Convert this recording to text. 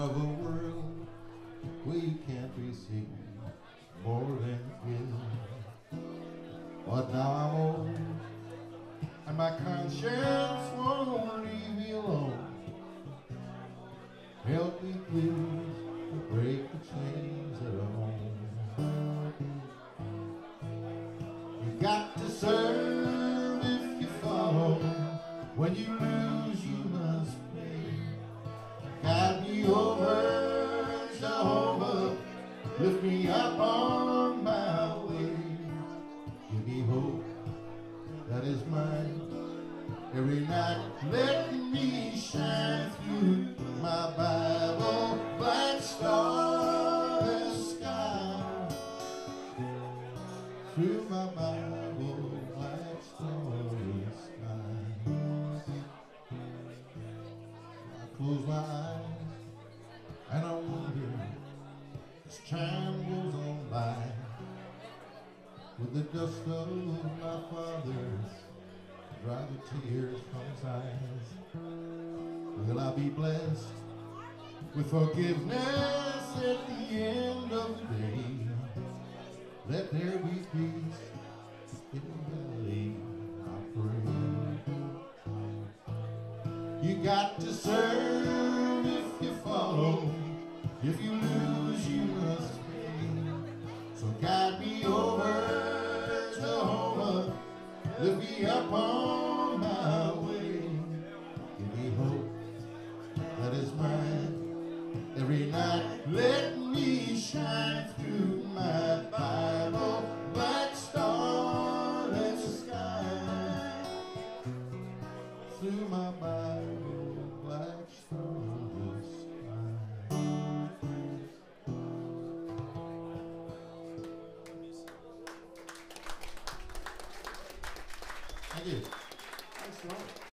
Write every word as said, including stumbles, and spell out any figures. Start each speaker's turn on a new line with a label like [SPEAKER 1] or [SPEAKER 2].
[SPEAKER 1] of a world where you can't receive more than give. But now I'm old, and my conscience won't leave me alone. Help me please to break the chains that are on. You got to serve if you follow. When you lose, you must pay. Guide me over, Jehovah, lift me up on my way. Give me hope that is mine. Every night let me shine through my Bible, black starless sky. Through my Bible, black starless sky. I close my eyes and I wonder as time goes on by, with the dust of my fathers dry the tears from his eyes. Will I be blessed with forgiveness at the end of the day? Let there be peace in the valley, I pray. You got to serve if you follow. If you lose, you must pay. So guide me over, Jehovah, lift me up on my way. Give me hope that is mine. Every night let me shine through my Bible, black starless sky. Through my Bible, black starless sky. Thank you.